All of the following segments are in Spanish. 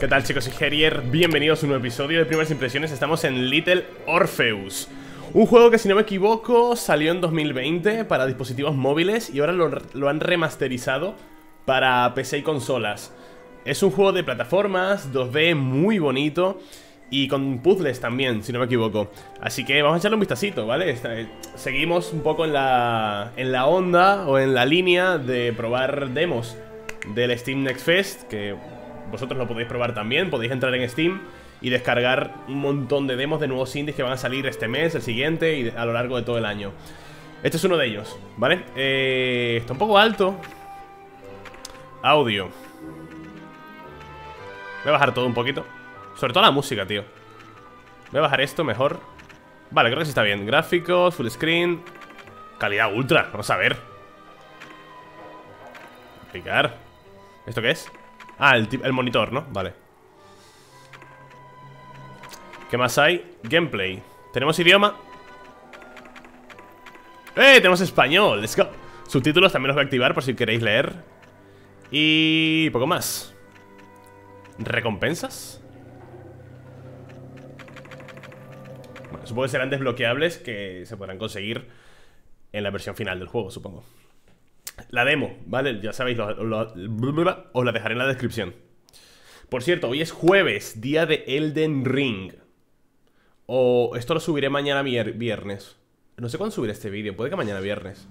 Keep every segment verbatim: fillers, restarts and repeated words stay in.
tal, chicos? Soy Herier, bienvenidos a un nuevo episodio de Primeras Impresiones. Estamos en Little Orpheus, un juego que, si no me equivoco, salió en dos mil veinte para dispositivos móviles y ahora lo, lo han remasterizado para P C y consolas. Es un juego de plataformas, dos D, muy bonito y con puzzles también, si no me equivoco. Así que vamos a echarle un vistacito, ¿vale? Seguimos un poco en la, en la onda o en la línea de probar demos del Steam Next Fest, que vosotros lo podéis probar también. Podéis entrar en Steam y descargar un montón de demos de nuevos indies que van a salir este mes, el siguiente y a lo largo de todo el año. Este es uno de ellos, ¿vale? Eh, está un poco alto. Audio. Voy a bajar todo un poquito, sobre todo la música, tío. Voy a bajar esto mejor. Vale, creo que sí está bien. Gráficos, full screen, calidad ultra, vamos a ver. Aplicar. ¿Esto qué es? Ah, el, el monitor, ¿no? Vale. ¿Qué más hay? Gameplay. ¿Tenemos idioma? ¡Eh! Tenemos español, let's go. Subtítulos también los voy a activar por si queréis leer. Y poco más. ¿Recompensas? Bueno, supongo que serán desbloqueables, que se podrán conseguir en la versión final del juego, supongo. La demo, ¿vale? Ya sabéis, lo, lo, lo, os la dejaré en la descripción. Por cierto, hoy es jueves, día de Elden Ring. O esto lo subiré mañana viernes. No sé cuándo subiré este vídeo, puede que mañana viernes.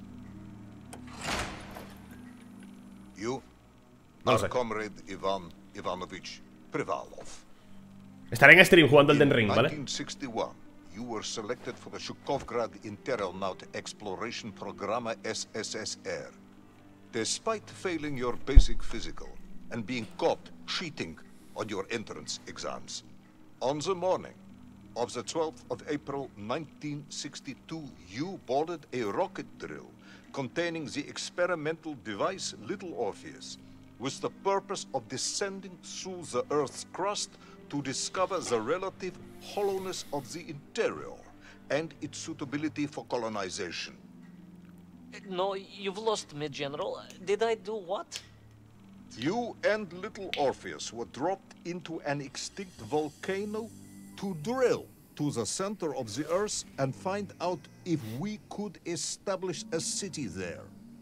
You, no lo sé. Comrade Ivan Ivanovich Privalov. Estaré en stream jugando Elden Ring, ¿vale? nineteen sixty-one, you were selected for the Shukovgrad Interonaut Exploration Programa S S S R. Despite failing your basic physical and being caught cheating on your entrance exams, on the morning of the twelfth of April nineteen sixty-two, you boarded a rocket drill containing the experimental device Little Orpheus, with the purpose of descending through the Earth's crust to discover the relative hollowness of the interior and its suitability for colonization. No, you've lost me, General. Did I do what? You and Little Orpheus were dropped into an extinct volcano to drill to the center of the Earth and find out if we could establish a city there.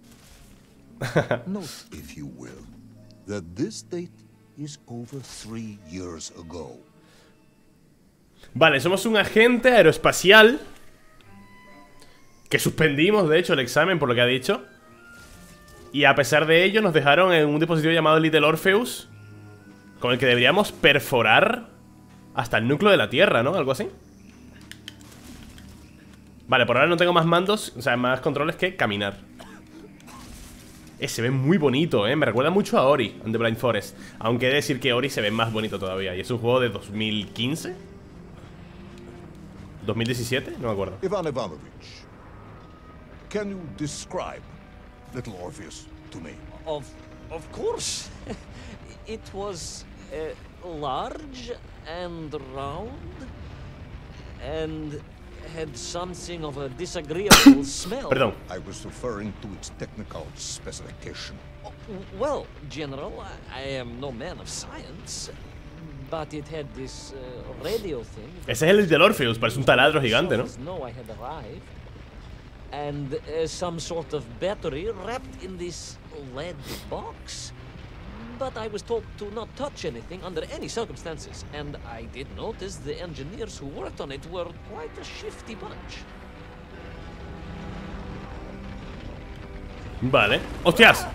Note, if you will, that this date is over three years ago. Vale, somos un agente aeroespacial que suspendimos, de hecho, el examen por lo que ha dicho. Y a pesar de ello nos dejaron en un dispositivo llamado Little Orpheus, con el que deberíamos perforar hasta el núcleo de la Tierra, ¿no? Algo así. Vale, por ahora no tengo más mandos, o sea, más controles que caminar. Eh, se ve muy bonito, eh, me recuerda mucho a Ori and the Blind Forest. Aunque he de decir que Ori se ve más bonito todavía. Y es un juego de dos mil quince, ¿dos mil diecisiete? No me acuerdo. Ivan Ivanovich, can you describe Little Orpheus to me? Of, of course. It was uh, large and round and had something of a disagreeable smell. Perdón. I was referring to its technical specification. Oh, well, General, I, I am no man of science, but it had this uh, radio thing. Ese es el Little Orpheus, parece un taladro gigante, ¿no? No, I had arrived, and uh, some sort of battery wrapped in this lead box. But I was told to not touch anything under any circumstances, and I did notice the engineers who worked on it were quite a shifty bunch. Vale. ¡Hostias!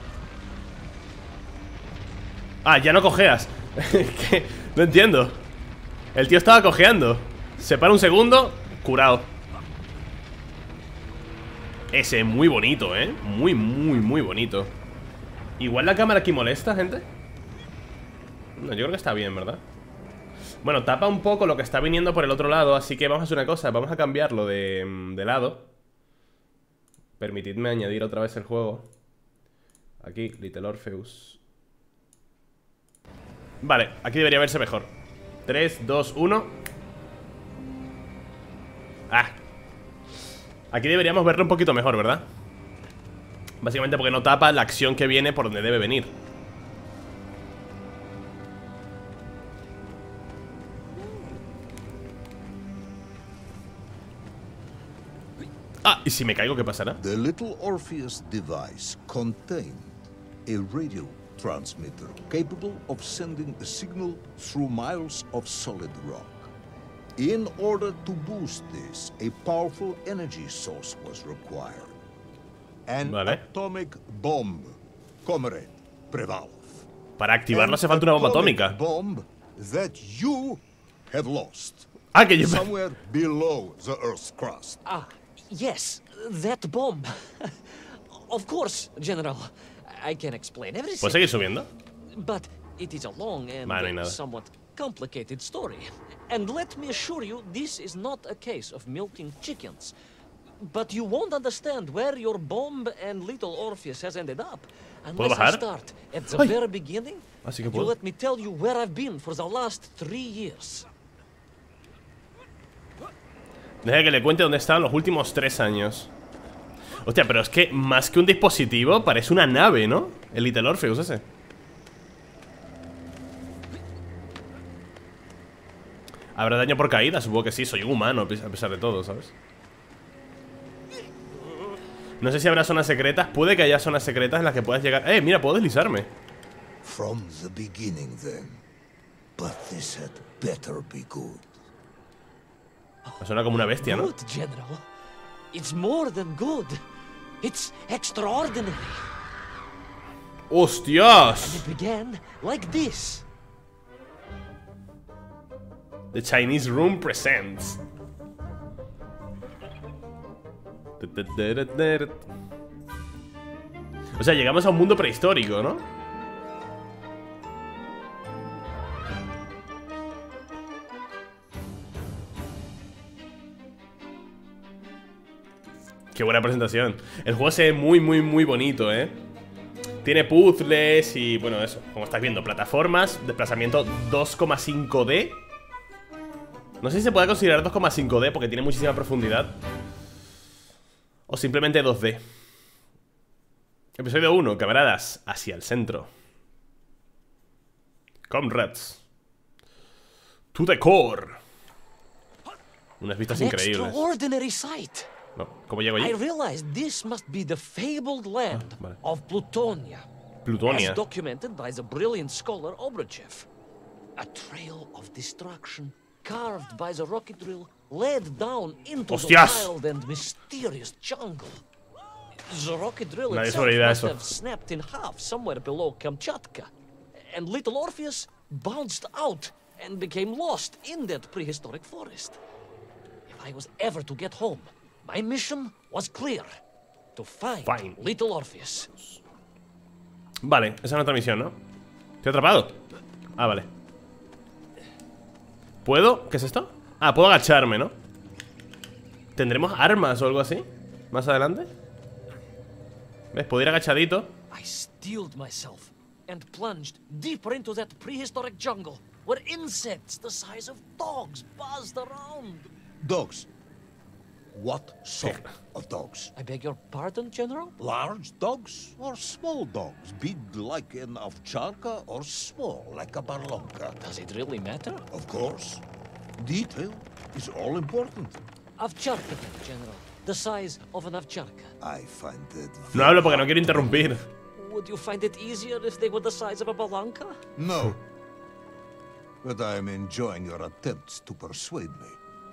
Ah, ya no cojeas. ¿Qué? No entiendo. El tío estaba cojeando. Se para un segundo, curado. Ese, muy bonito, ¿eh? Muy, muy, muy bonito. Igual la cámara aquí molesta, gente. No, yo creo que está bien, ¿verdad? Bueno, tapa un poco lo que está viniendo por el otro lado. Así que vamos a hacer una cosa, vamos a cambiarlo de, de lado. Permitidme añadir otra vez el juego. Aquí, Little Orpheus. Vale, aquí debería verse mejor. tres, dos, uno. Ah. Aquí deberíamos verlo un poquito mejor, ¿verdad? Básicamente porque no tapa la acción que viene por donde debe venir. Ah, ¿y si me caigo qué pasará? The little Orpheus device contained a radio transmitter capable of sending a signal through miles of solid rock. In order to boost this, a powerful energy source was required. An Vale. atomic bomb, Comrade Prevalov. Para activarlo hace falta una bomba atómica. Bomb that you have lost. Ah, que yo... Somewhere below the Earth's crust. Ah, yes, that bomb. Of course, General. I can explain everything. ¿Puedo seguir subiendo? But it is a long and Vale, nada. somewhat complicated story. And let me assure you, this is not a case of milking chickens. But you won't understand where your bomb and little Orpheus has ended up ¿Puedo unless I bajar? start at the Ay. very beginning. Así que You puedo. let me tell you where I've been for the last three years. Deja que le cuente dónde he estado en los últimos tres años. Hostia, pero es que más que un dispositivo, parece una nave, ¿no? El Little Orpheus ese. ¿Habrá daño por caída? Supongo que sí, soy un humano a pesar de todo, ¿sabes? No sé si habrá zonas secretas. Puede que haya zonas secretas en las que puedas llegar. ¡Eh, mira, puedo deslizarme! From the beginning, then. But this had better be good. Me suena como una bestia, ¿no? Good, General. It's more than good. It's extraordinary. ¡Hostias! It began like this. The Chinese Room presents. O sea, llegamos a un mundo prehistórico, ¿no? Qué buena presentación. El juego se ve muy, muy, muy bonito, ¿eh? Tiene puzzles y, bueno, eso, como estás viendo, plataformas, desplazamiento dos coma cinco D. No sé si se puede considerar dos coma cinco D porque tiene muchísima profundidad. O simplemente dos D. Episodio uno, camaradas, hacia el centro. Comrades. To the core. Unas vistas An increíbles. extraordinary sight. No, ¿cómo llego I allí? realized this must be the fabled land Ah, vale. of Plutonia, Plutonia. as documented by the brilliant scholar Obruchev. A trail of destruction carved by the rocket drill led down into Hostias. the wild and mysterious jungle. The rocket drill Nadie itself sobrevive a must eso. have snapped in half somewhere below Kamchatka, and little Orpheus bounced out and became lost in that prehistoric forest. If I was ever to get home, my mission was clear: to find Fine. little Orpheus. Vale, esa es nuestra misión, ¿no? Estoy atrapado. Ah, vale. ¿Puedo? ¿Qué es esto? Ah, puedo agacharme, ¿no? ¿Tendremos armas o algo así? ¿Más adelante? ¿Ves? Puedo ir agachadito. I steeled myself and plunged deeper into that prehistoric jungle where insects the size of dogs buzzed around. Dogs. What sort of dogs? I beg your pardon, General? Large dogs or small dogs? Big like an ovcharka or small like a barlonka? Does it really matter? Of course. Detail is all important. Ovcharka, then, General. The size of an ovcharka. I find that No hablo porque no quiero interrumpir. Would you find it easier if they were the size of a balanka? No. But I am enjoying your attempts to persuade me.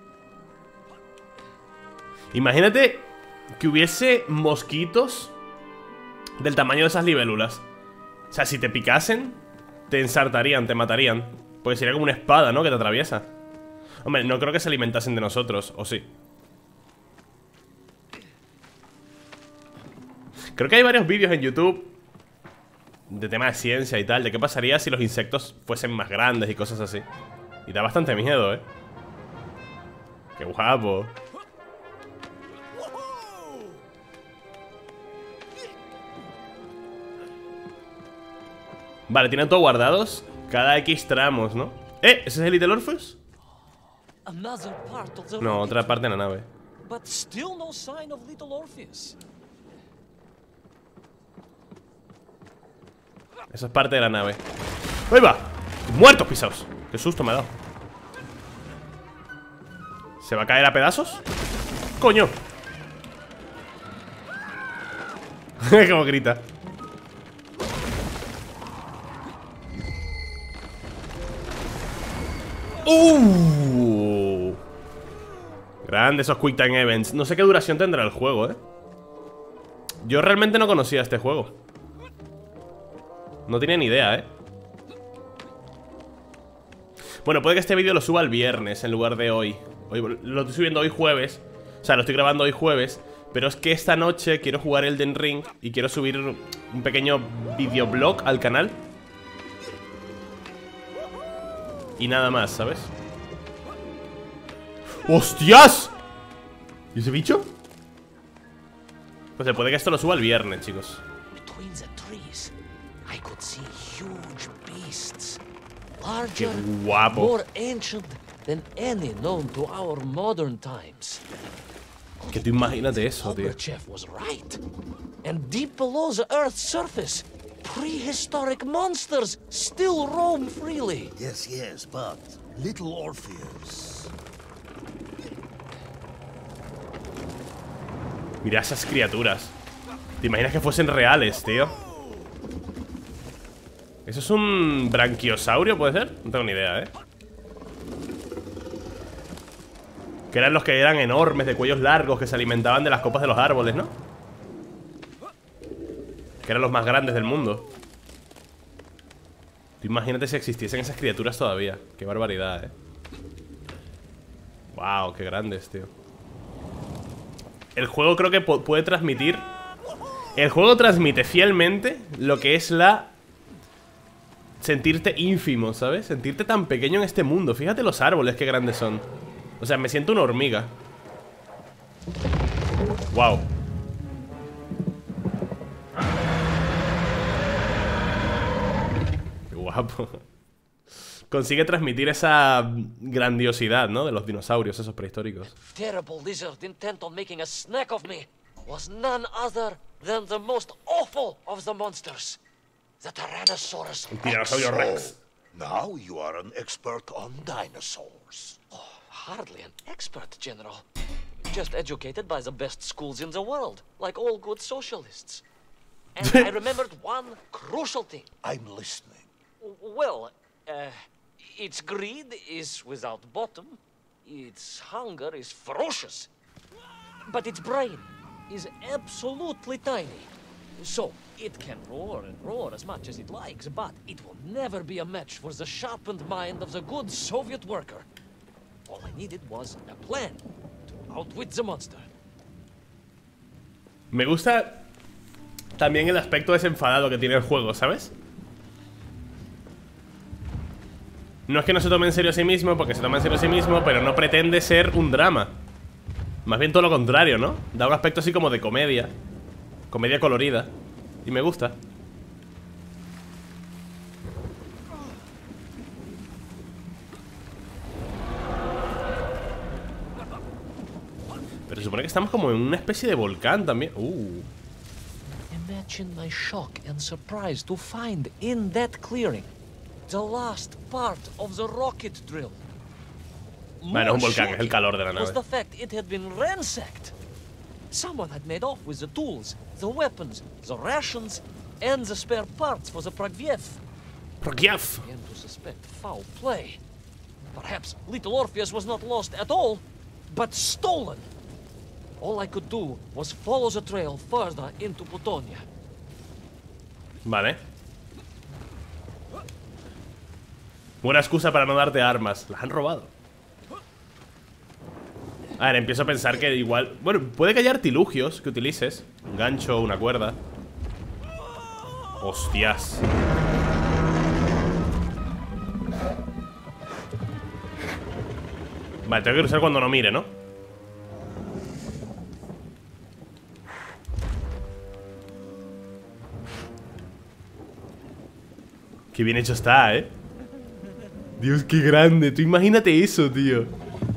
Imagínate que hubiese mosquitos del tamaño de esas libélulas. O sea, si te picasen, te ensartarían, te matarían. Porque sería como una espada, ¿no? Que te atraviesa. Hombre, no creo que se alimentasen de nosotros, ¿o sí? Creo que hay varios vídeos en YouTube de tema de ciencia y tal, de qué pasaría si los insectos fuesen más grandes y cosas así. Y da bastante miedo, ¿eh? ¡Qué guapo! Vale, tienen todo guardados. Cada X tramos, ¿no? ¡Eh! ¿Ese es el Little Orpheus? Another part of the No, rocket, otra parte de la nave. but still no sign of little Orpheus. Eso es parte de la nave. ¡Ahí va! ¡Muertos pisados! ¡Qué susto me ha dado! ¿Se va a caer a pedazos? ¡Coño! Como grita. Uh. Grande esos Quick Time Events. No sé qué duración tendrá el juego, eh. Yo realmente no conocía este juego. No tenía ni idea, eh. Bueno, puede que este vídeo lo suba el viernes en lugar de hoy. Hoy lo estoy subiendo hoy jueves. O sea, lo estoy grabando hoy jueves. Pero es que esta noche quiero jugar Elden Ring y quiero subir un pequeño videoblog al canal. Y nada más, ¿sabes? ¡Hostias! ¿Y ese bicho? Pues se puede que esto lo suba el viernes, chicos. Qué guapo. More ancient than any known to our modern times. Que tú imagínate eso, tío. Oberchef was right. And deep below the Earth's surface, prehistoric monsters still roam freely. Yes, yes, but little Orpheus. Mira esas criaturas. ¿Te imaginas que fuesen reales, tío? ¿Eso es un branquiosaurio, puede ser? No tengo ni idea, ¿eh? Que eran los que eran enormes, de cuellos largos, que se alimentaban de las copas de los árboles, ¿no? Que eran los más grandes del mundo. Tú imagínate si existiesen esas criaturas todavía. Qué barbaridad, ¿eh? Wow, qué grandes, tío. El juego creo que puede transmitir... El juego transmite fielmente lo que es la... sentirte ínfimo, ¿sabes? Sentirte tan pequeño en este mundo. Fíjate los árboles, qué grandes son. O sea, me siento una hormiga. Wow. Qué guapo. Consigue transmitir esa grandiosidad, ¿no? De los dinosaurios, esos prehistóricos. Terrible lizard intent on making a snack of me was none other than the most awful of the monsters. The Tyrannosaurus El tiranosaurio Rex. Now you are an expert on dinosaurs. Oh, hardly an expert, General. Just educated by the best schools in the world, like all good socialists. And I remembered one crucial thing. I'm listening. Well, uh, its greed is without bottom, its hunger is ferocious, but its brain is absolutely tiny. So, it can roar and roar as much as it likes, but it will never be a match for the sharpened mind of the good Soviet worker. All I needed was a plan to outwit the monster. Me gusta también el aspecto desenfadado que tiene el juego, ¿sabes? No es que no se tome en serio a sí mismo, porque se toma en serio a sí mismo, pero no pretende ser un drama. Más bien todo lo contrario, ¿no? Da un aspecto así como de comedia. Comedia colorida. Y me gusta. Pero se supone que estamos como en una especie de volcán también. Uh. Imagine my shock and surprise to find in that clearing the last part of the rocket drill. Bueno, es un volcán, es el calor de la nave. Was the fact it had been ransacked. Someone had made off with the tools, the weapons, the rations, and the spare parts for the Pragviev. Pragviev. I began to suspect foul play. Perhaps little Orpheus was not lost at all, but stolen. All I could do was follow the trail further into Plutonia. Vale. Buena excusa para no darte armas. Las han robado. A ver, empiezo a pensar que igual... Bueno, puede que haya artilugios que utilices. Un gancho, una cuerda. Hostias. Vale, tengo que cruzar cuando no mire, ¿no? Qué bien hecho está, ¿eh? Dios, qué grande. Tú imagínate eso, tío.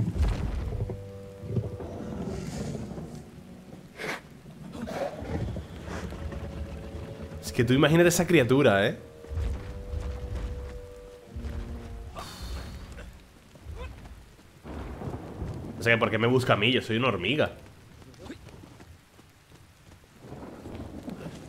Es que tú imagínate esa criatura, ¿eh? O sea, ¿por qué me busca a mí? Yo soy una hormiga.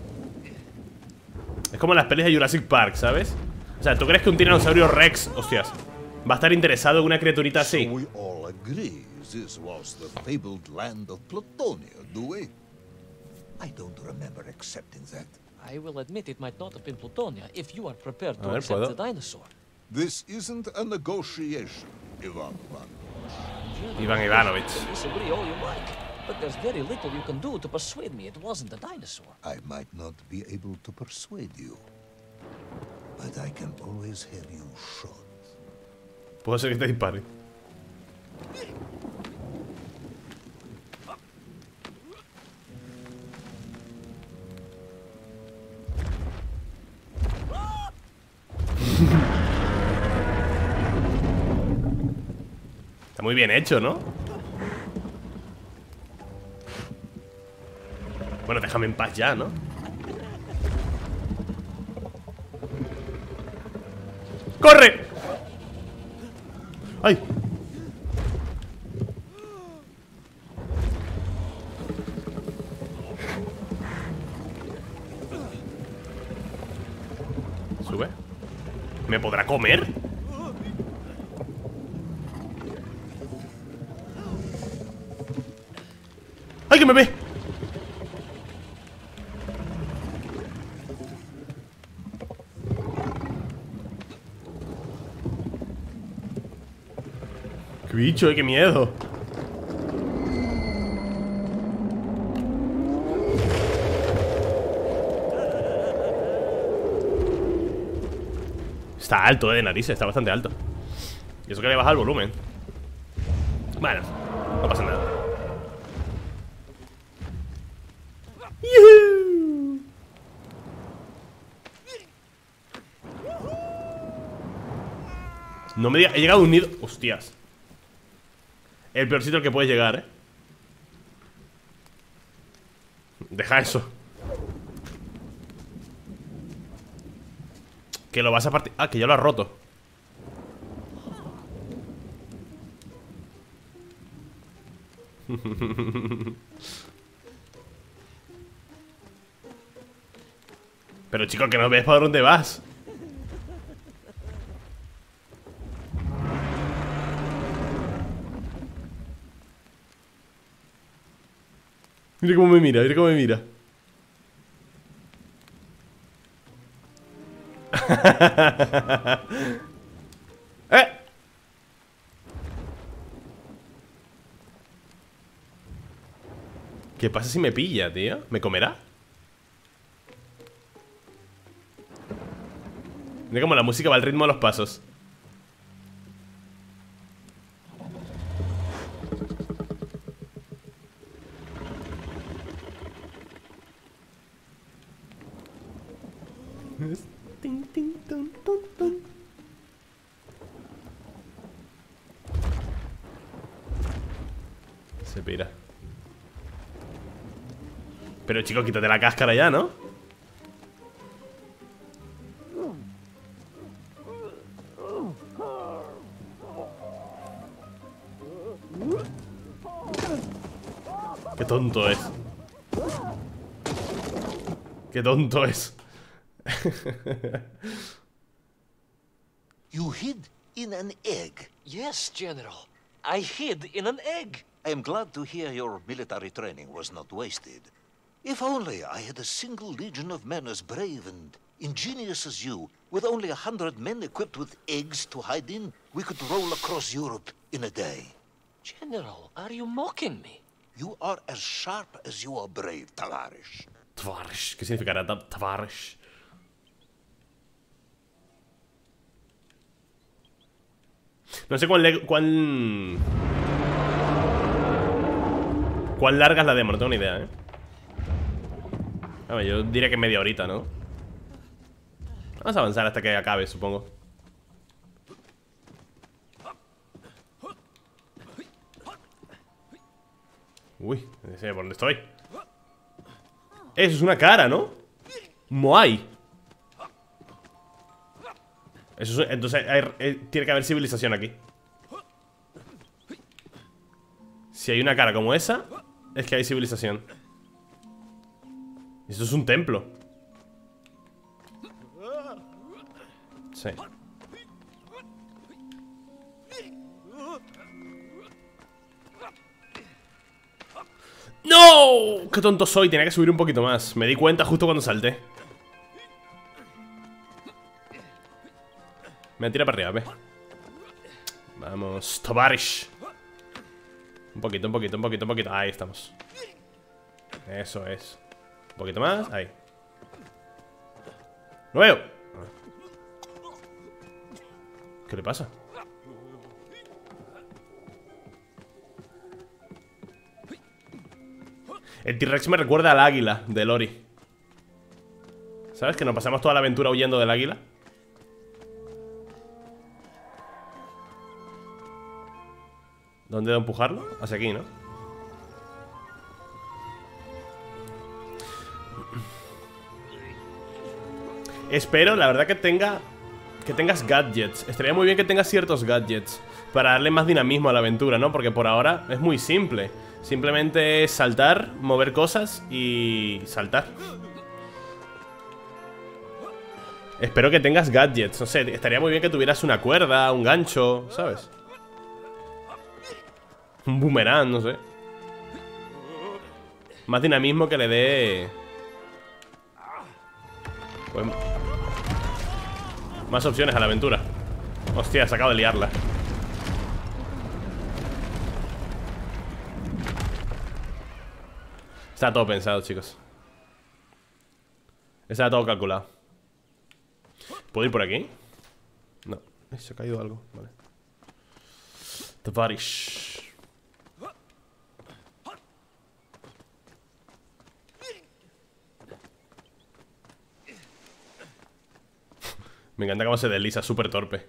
Es como las pelis de Jurassic Park, ¿sabes? O sea, ¿tú crees que un tiranosaurio Rex, hostias, va a estar interesado en una criaturita así? So we all agree this was the fabled land of Plutonia, do we? I don't remember accepting that. I will admit it might not have been Plutonia if you are prepared to A ver, accept ¿puedo? the dinosaur. This isn't a negotiation, Ivan Ivanovich. Ivan Ivanovich. Disagree all you like, but there's very little you can do to persuade me it wasn't a dinosaur. I might not be able to persuade you, but I can always have you shot. Puedo ser que te dispare. Está muy bien hecho, ¿no? Bueno, déjame en paz ya, ¿no? ¡Corre! ¡Ay! Sube. ¿Me podrá comer? ¡Ay, que me ve! ¡Qué bicho, eh! ¡Qué miedo! Está alto, eh, de narices, está bastante alto. Y eso que le baja el volumen. Bueno, no pasa nada. ¡Yuhu! No me diga, he llegado a un nido. Hostias. El peor sitio al que puedes llegar, eh. Deja eso. Que lo vas a partir. Ah, que ya lo has roto. Pero chico, que no ves para dónde vas. Mira cómo me mira, mira cómo me mira. ¡Eh! ¿Qué pasa si me pilla, tío? ¿Me comerá? Mira cómo la música va al ritmo de los pasos. Tin, tin, tun, tun, tun. Se pira. Pero chico, quítate la cáscara ya, ¿no? Qué tonto es. Qué tonto es. You hid in an egg. Yes, General. I hid in an egg. I am glad to hear your military training was not wasted. If only I had a single legion of men as brave and ingenious as you, with only a hundred men equipped with eggs to hide in, we could roll across Europe in a day. General, are you mocking me? You are as sharp as you are brave, Tavarish. Tavarish, ¿qué significará Tavarish? No sé cuán, cuán... cuán larga es la demo, no tengo ni idea, ¿eh? A ver, yo diría que media horita, ¿no? Vamos a avanzar hasta que acabe, supongo. Uy, no sé por dónde estoy. Eso es una cara, ¿no? Moai. Eso es, entonces hay, eh, tiene que haber civilización aquí. Si hay una cara como esa, es que hay civilización. Esto es un templo. Sí. ¡No! ¡Qué tonto soy! Tenía que subir un poquito más. Me di cuenta justo cuando salté. Me tira para arriba, ve. Vamos, Tovarish. Un poquito, un poquito, un poquito, un poquito. Ahí estamos. Eso es. Un poquito más, ahí. ¡Lo veo! ¿Qué le pasa? El T-Rex me recuerda al águila de Lori. ¿Sabes? Que nos pasamos toda la aventura huyendo del águila. ¿Dónde debo empujarlo? Hacia aquí, ¿no? Espero, la verdad, que tenga Que tengas gadgets. Estaría muy bien que tengas ciertos gadgets para darle más dinamismo a la aventura, ¿no? Porque por ahora es muy simple. Simplemente saltar, mover cosas y saltar. Espero que tengas gadgets. No sé, estaría muy bien que tuvieras una cuerda, un gancho, ¿sabes? Un boomerang, no sé. Más dinamismo que le dé... Pues... más opciones a la aventura. Hostia, se acaba de liarla. Está todo pensado, chicos. Está todo calculado. ¿Puedo ir por aquí? No, se ha caído algo. Vale. Tovarish. Me encanta cómo se desliza, súper torpe.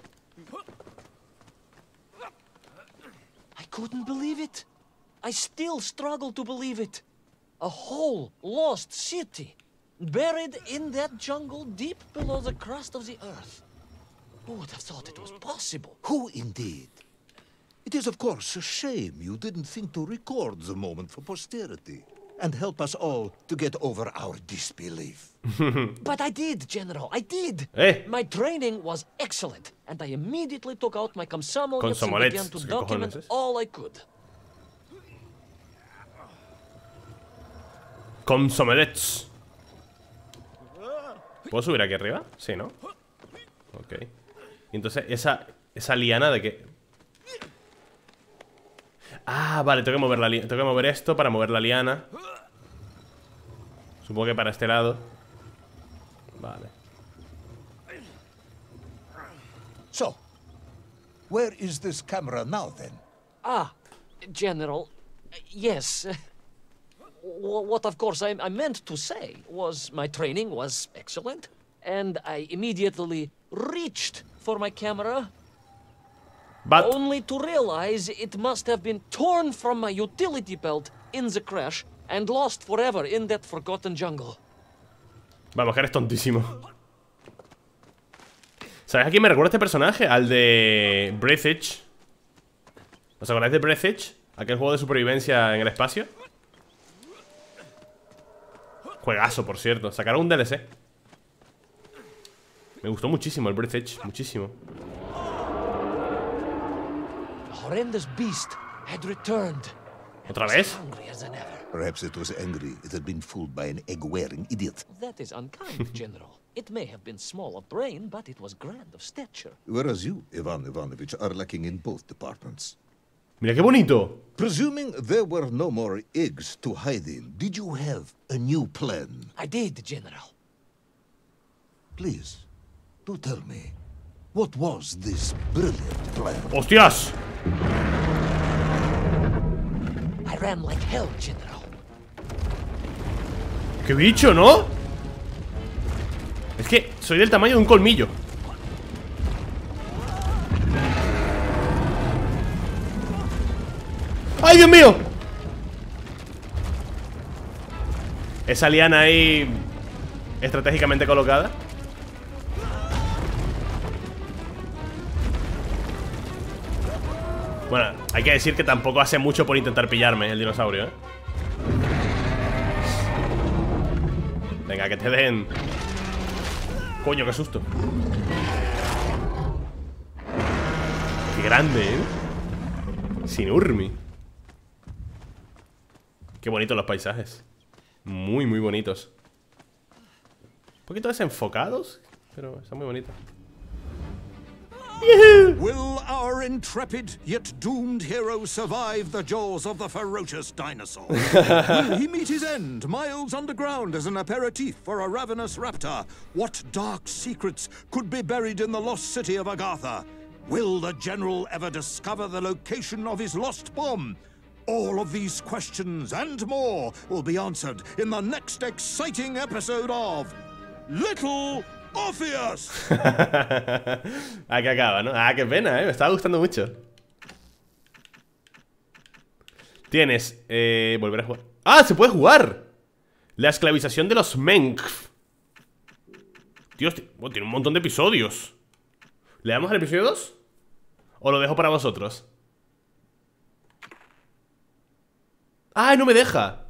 I couldn't believe it. I still struggle to believe it. A whole lost city, buried in that jungle deep below the crust of the earth. Who would have thought it was possible? Who indeed? It is, of course, a shame you didn't think to record the moment for posterity and help us all to get over our disbelief. But I did, General, I did. Eh. My training was excellent, and I immediately took out my komsomolets and Komsomolets, began to ¿qué document cojones es? all I could. Komsomolets. ¿Puedo subir aquí arriba? Sí, ¿no? Ok. Y entonces, esa, esa liana de que... Ah, vale, tengo que mover la li- tengo que mover esto para mover la liana. Supongo que para este lado. Vale. So, where is this camera now, then? Ah, General, yes. W- What, of course, I, I meant to say was my training was excellent, and I immediately reached for my camera, But... only to realize it must have been torn from my utility belt in the crash and lost forever in that forgotten jungle. Vamos, que eres tontísimo. ¿Sabes a quién me recuerda este personaje? Al de Breath Edge. ¿Os acordáis de Breath Edge? Aquel juego de supervivencia en el espacio. Juegazo, por cierto. Sacaron un D L C. Me gustó muchísimo el Breath Edge. Muchísimo. The horrendous beast had returned. ¿Otra vez? Hungrier than ever. Perhaps it was angry it had been fooled by an egg-wearing idiot. That is unkind, General. It may have been small of brain, but it was grand of stature. Whereas you, Ivan Ivanovich, are lacking in both departments. Mira qué bonito. Presuming there were no more eggs to hide in, did you have a new plan? I did, General. Please, do tell me, what was this brilliant plan? ¡Hostias! I ran like hell, General. ¡Qué bicho!, ¿no? Es que soy del tamaño de un colmillo. ¡Ay, Dios mío! Esa liana ahí estratégicamente colocada. Bueno, hay que decir que tampoco hace mucho por intentar pillarme el dinosaurio, ¿eh? Venga, que te den. Coño, qué susto. Qué grande, ¿eh? Sinurmi. Qué bonitos los paisajes. Muy, muy bonitos. Un poquito desenfocados, pero están muy bonitos. Will our intrepid yet doomed hero survive the jaws of the ferocious dinosaur? Will he meet his end, miles underground as an aperitif for a ravenous raptor? What dark secrets could be buried in the lost city of Agartha? Will the general ever discover the location of his lost bomb? All of these questions and more will be answered in the next exciting episode of Little Orpheus. Ah, que acaba, ¿no? Ah, qué pena, ¿eh? Me estaba gustando mucho. Tienes, eh, volver a jugar. ¡Ah! ¡Se puede jugar! La esclavización de los Menkf. Tío, oh, tiene un montón de episodios. ¿Le damos al episodio dos? ¿O lo dejo para vosotros? ¡Ah! No me deja.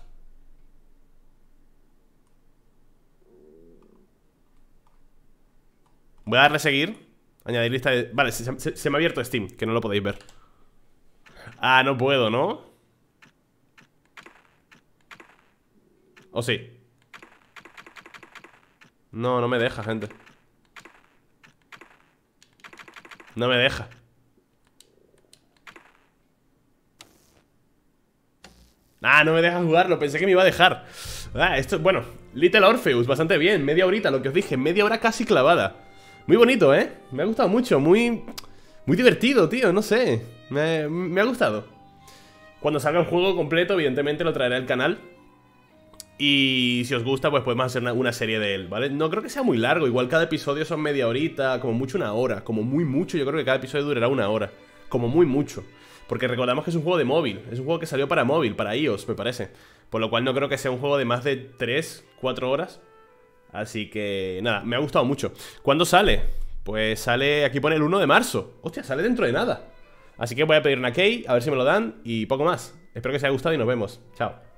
Voy a darle a seguir. Añadir lista de... Vale, se, se, se me ha abierto Steam, que no lo podéis ver. Ah, no puedo, ¿no? ¿O sí? No, no me deja, gente. No me deja. Ah, no me deja jugarlo, pensé que me iba a dejar. Ah, esto, bueno, Little Orpheus, bastante bien. Media horita, lo que os dije, media hora casi clavada. Muy bonito, ¿eh? Me ha gustado mucho, muy... Muy divertido, tío, no sé. Me, me ha gustado. Cuando salga el juego completo, evidentemente lo traeré al canal. Y si os gusta, pues podemos hacer una, una serie de él, ¿vale? No creo que sea muy largo, igual cada episodio son media horita, como mucho una hora. Como muy mucho, yo creo que cada episodio durará una hora. Como muy mucho. Porque recordamos que es un juego de móvil. Es un juego que salió para móvil, para iOS, me parece. Por lo cual no creo que sea un juego de más de tres, cuatro horas. Así que, nada, me ha gustado mucho. ¿Cuándo sale? Pues sale, aquí pone el uno de marzo. Hostia, sale dentro de nada. Así que voy a pedir una key, a ver si me lo dan y poco más. Espero que os haya gustado y nos vemos. Chao.